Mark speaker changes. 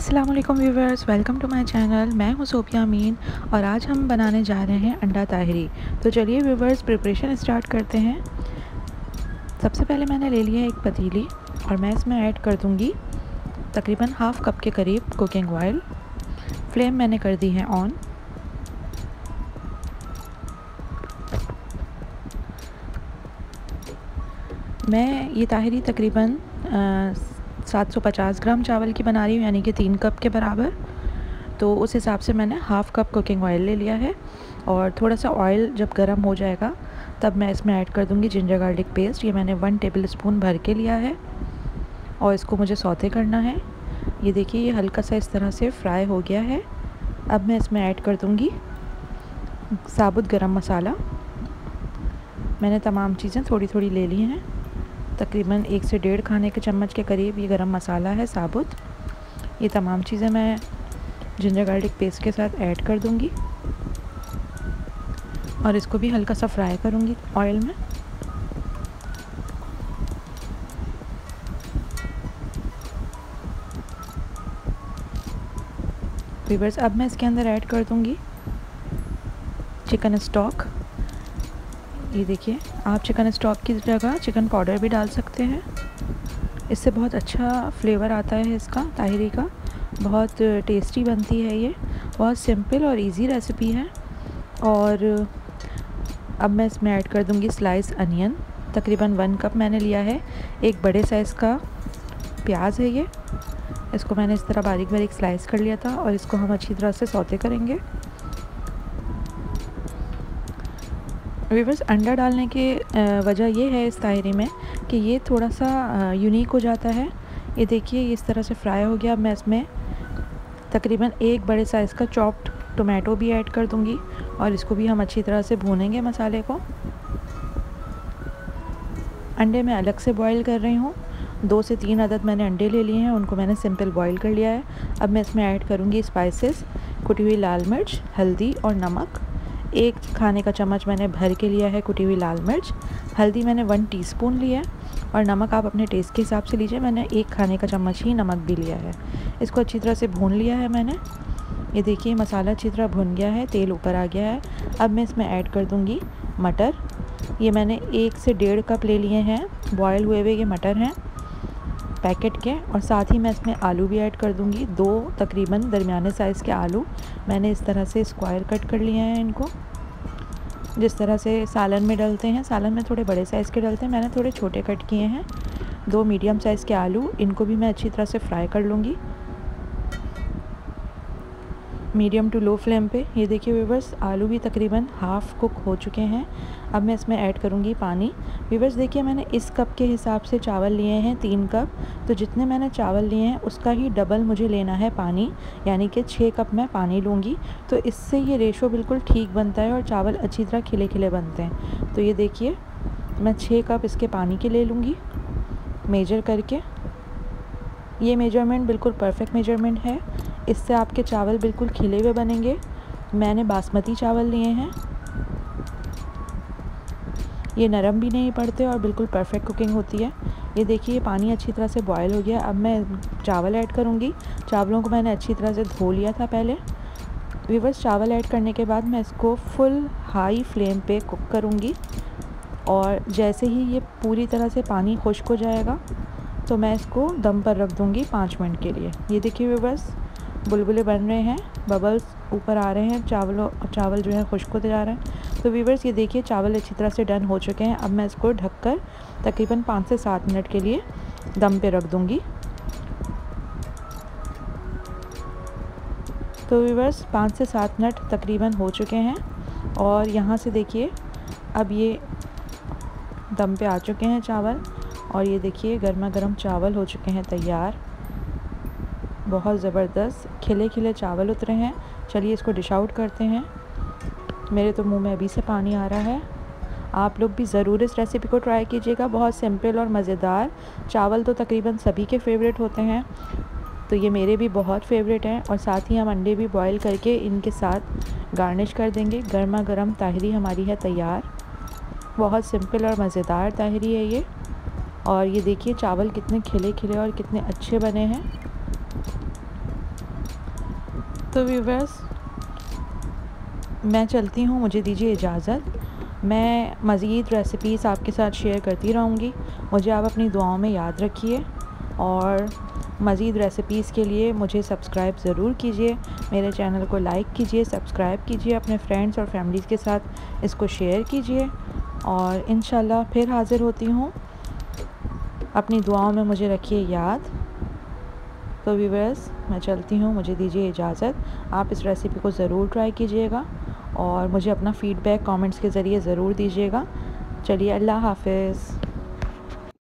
Speaker 1: अस्सलाम वालेकुम viewers, welcome to my channel. मैं हूं सोफिया अमीन और आज हम बनाने जा रहे हैं अंडा ताहरी। तो चलिए व्यूवर्स, प्रिपरेशन स्टार्ट करते हैं। सबसे पहले मैंने ले लिया एक पतीली और मैं इसमें ऐड कर दूंगी तकरीबन हाफ़ कप के करीब कुकिंग ऑयल। फ्लेम मैंने कर दी है ऑन। मैं ये ताहरी तकरीबन 750 ग्राम चावल की बना रही हूँ, यानी कि 3 कप के बराबर। तो उस हिसाब से मैंने हाफ़ कप कुकिंग ऑयल ले लिया है और थोड़ा सा ऑयल जब गर्म हो जाएगा तब मैं इसमें ऐड कर दूँगी जिंजर गार्लिक पेस्ट। ये मैंने 1 टेबलस्पून भर के लिया है और इसको मुझे सौते करना है। ये देखिए, ये हल्का सा इस तरह से फ्राई हो गया है। अब मैं इसमें ऐड कर दूँगी साबुत गरम मसाला। मैंने तमाम चीज़ें थोड़ी थोड़ी ले ली हैं। तकरीबन 1 से 1.5 खाने के चम्मच के करीब ये गरम मसाला है साबुत। ये तमाम चीज़ें मैं जिंजर गार्लिक पेस्ट के साथ ऐड कर दूंगी और इसको भी हल्का सा फ्राई करूंगी ऑयल में। व्यूअर्स, अब मैं इसके अंदर ऐड कर दूंगी चिकन स्टॉक। ये देखिए, आप चिकन स्टॉक की जगह चिकन पाउडर भी डाल सकते हैं। इससे बहुत अच्छा फ्लेवर आता है इसका, ताहरी का। बहुत टेस्टी बनती है ये। बहुत सिंपल और इजी रेसिपी है। और अब मैं इसमें ऐड कर दूंगी स्लाइस अनियन। तकरीबन 1 कप मैंने लिया है। एक बड़े साइज़ का प्याज है ये। इसको मैंने इस तरह बारीक बारीक स्लाइस कर लिया था और इसको हम अच्छी तरह से सौते करेंगे। व्यूअर्स, अंडा डालने की वजह ये है इस ताहरी में कि ये थोड़ा सा यूनिक हो जाता है। ये देखिए, इस तरह से फ्राई हो गया। अब मैं इसमें तकरीबन एक बड़े साइज़ का चॉप्ड टोमेटो भी ऐड कर दूंगी और इसको भी हम अच्छी तरह से भूनेंगे मसाले को। अंडे मैं अलग से बॉईल कर रही हूँ। 2 से 3 अदद मैंने अंडे ले लिए हैं, उनको मैंने सिंपल बॉईल कर लिया है। अब मैं इसमें ऐड करूँगी स्पाइसेस, कुटी हुई लाल मिर्च, हल्दी और नमक। 1 खाने का चम्मच मैंने भर के लिया है कुटी हुई लाल मिर्च। हल्दी मैंने 1 टीस्पून लिया है और नमक आप अपने टेस्ट के हिसाब से लीजिए। मैंने 1 खाने का चम्मच ही नमक भी लिया है। इसको अच्छी तरह से भून लिया है मैंने। ये देखिए, मसाला अच्छी तरह भुन गया है, तेल ऊपर आ गया है। अब मैं इसमें ऐड कर दूंगी मटर। ये मैंने 1 से 1.5 कप ले लिए हैं बॉयल हुए हुए ये मटर हैं पैकेट के। और साथ ही मैं इसमें आलू भी ऐड कर दूंगी। 2 तकरीबन दरमियाने साइज़ के आलू मैंने इस तरह से स्क्वायर कट कर लिए हैं इनको। जिस तरह से सालन में डलते हैं, सालन में थोड़े बड़े साइज़ के डलते हैं, मैंने थोड़े छोटे कट किए हैं। 2 मीडियम साइज़ के आलू, इनको भी मैं अच्छी तरह से फ्राई कर लूँगी मीडियम टू लो फ्लेम पे। ये देखिए व्यूअर्स, आलू भी तकरीबन हाफ़ कुक हो चुके हैं। अब मैं इसमें ऐड करूँगी पानी। व्यूअर्स देखिए, मैंने इस कप के हिसाब से चावल लिए हैं 3 कप। तो जितने मैंने चावल लिए हैं उसका ही डबल मुझे लेना है पानी, यानी कि 6 कप मैं पानी लूँगी। तो इससे ये रेशो बिल्कुल ठीक बनता है और चावल अच्छी तरह खिले खिले बनते हैं। तो ये देखिए, मैं 6 कप इसके पानी के ले लूँगी मेजर करके। ये मेजरमेंट बिल्कुल परफेक्ट मेजरमेंट है। इससे आपके चावल बिल्कुल खिले हुए बनेंगे। मैंने बासमती चावल लिए हैं। ये नरम भी नहीं पड़ते और बिल्कुल परफेक्ट कुकिंग होती है। ये देखिए, ये पानी अच्छी तरह से बॉयल हो गया। अब मैं चावल ऐड करूँगी। चावलों को मैंने अच्छी तरह से धो लिया था पहले। व्यूअर्स, चावल ऐड करने के बाद मैं इसको फुल हाई फ्लेम पे कुक करूँगी और जैसे ही ये पूरी तरह से पानी खुश्क हो जाएगा तो मैं इसको दम पर रख दूँगी 5 मिनट के लिए। ये देखिए व्यूअर्स, बुलबुले बन रहे हैं, बबल्स ऊपर आ रहे हैं, चावल जो है खुश्क होते जा रहे हैं। तो व्यूअर्स, ये देखिए, चावल अच्छी तरह से डन हो चुके हैं। अब मैं इसको ढककर तकरीबन 5 से 7 मिनट के लिए दम पे रख दूँगी। तो व्यूअर्स, 5 से 7 मिनट तकरीबन हो चुके हैं और यहाँ से देखिए, अब ये दम पे आ चुके हैं चावल। और ये देखिए, गर्मा गर्म चावल हो चुके हैं तैयार। बहुत ज़बरदस्त खिले खिले चावल उतरे हैं। चलिए इसको डिश आउट करते हैं। मेरे तो मुंह में अभी से पानी आ रहा है। आप लोग भी ज़रूर इस रेसिपी को ट्राई कीजिएगा। बहुत सिंपल और मज़ेदार। चावल तो तकरीबन सभी के फेवरेट होते हैं, तो ये मेरे भी बहुत फेवरेट हैं। और साथ ही हम अंडे भी बॉईल करके इनके साथ गार्निश कर देंगे। गर्मा गर्म ताहरी हमारी है तैयार। बहुत सिंपल और मज़ेदार ताहरी है ये। और ये देखिए, चावल कितने खिले खिले और कितने अच्छे बने हैं। तो व्यूअर्स मैं चलती हूँ, मुझे दीजिए इजाज़त। मैं मज़ीद रेसिपीज़ आपके साथ शेयर करती रहूँगी। मुझे आप अपनी दुआओं में याद रखिए और मज़ीद रेसिपीज़ के लिए मुझे सब्सक्राइब ज़रूर कीजिए। मेरे चैनल को लाइक कीजिए, सब्सक्राइब कीजिए, अपने फ्रेंड्स और फैमिलीज़ के साथ इसको शेयर कीजिए और इंशाल्लाह फिर हाज़िर होती हूँ। अपनी दुआओं में मुझे रखिए याद। तो व्यूअर्स मैं चलती हूँ, मुझे दीजिए इजाज़त। आप इस रेसिपी को ज़रूर ट्राई कीजिएगा और मुझे अपना फ़ीडबैक कमेंट्स के ज़रिए ज़रूर दीजिएगा। चलिए, अल्लाह हाफ़िज़।